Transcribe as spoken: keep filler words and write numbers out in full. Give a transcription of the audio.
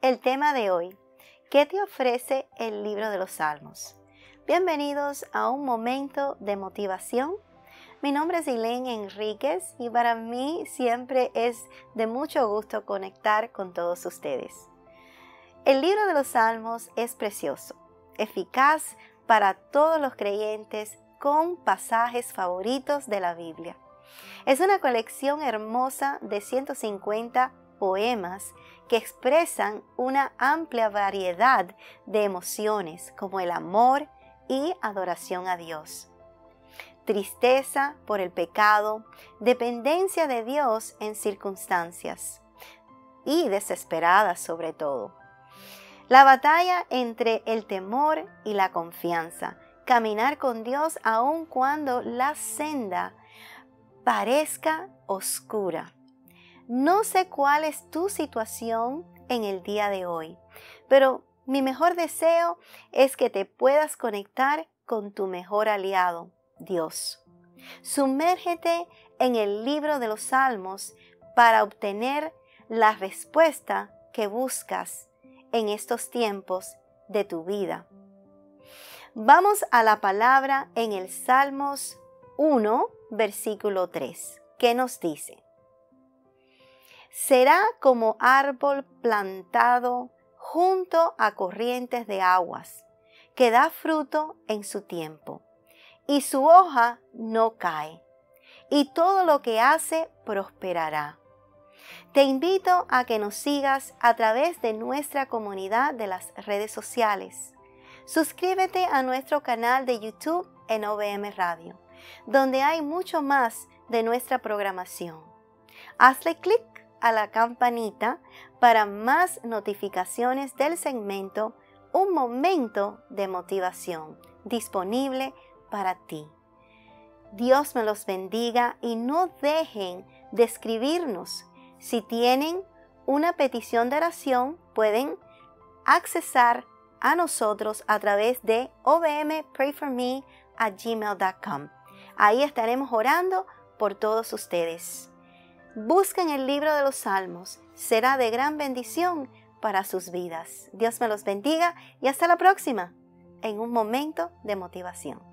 El tema de hoy, ¿qué te ofrece el libro de los Salmos? Bienvenidos a un momento de motivación. Mi nombre es Elaine Enríquez y para mí siempre es de mucho gusto conectar con todos ustedes. El libro de los Salmos es precioso, eficaz para todos los creyentes con pasajes favoritos de la Biblia. Es una colección hermosa de ciento cincuenta poemas que expresan una amplia variedad de emociones como el amor y adoración a Dios, tristeza por el pecado, dependencia de Dios en circunstancias y desesperadas sobre todo. La batalla entre el temor y la confianza, caminar con Dios aun cuando la senda parezca oscura. No sé cuál es tu situación en el día de hoy, pero mi mejor deseo es que te puedas conectar con tu mejor aliado, Dios. Sumérgete en el libro de los Salmos para obtener la respuesta que buscas en estos tiempos de tu vida. Vamos a la palabra en el Salmos uno, versículo tres, que nos dice: será como árbol plantado junto a corrientes de aguas, que da fruto en su tiempo, y su hoja no cae, y todo lo que hace prosperará. Te invito a que nos sigas a través de nuestra comunidad de las redes sociales. Suscríbete a nuestro canal de YouTube en O V M Radio, donde hay mucho más de nuestra programación. Hazle clic a la campanita para más notificaciones del segmento Un Momento de Motivación, disponible para ti. Dios me los bendiga y no dejen de escribirnos. Si tienen una petición de oración, pueden accesar a nosotros a través de o v m pray for me at gmail dot com. Ahí estaremos orando por todos ustedes. Busquen el libro de los Salmos, será de gran bendición para sus vidas. Dios me los bendiga y hasta la próxima en un momento de motivación.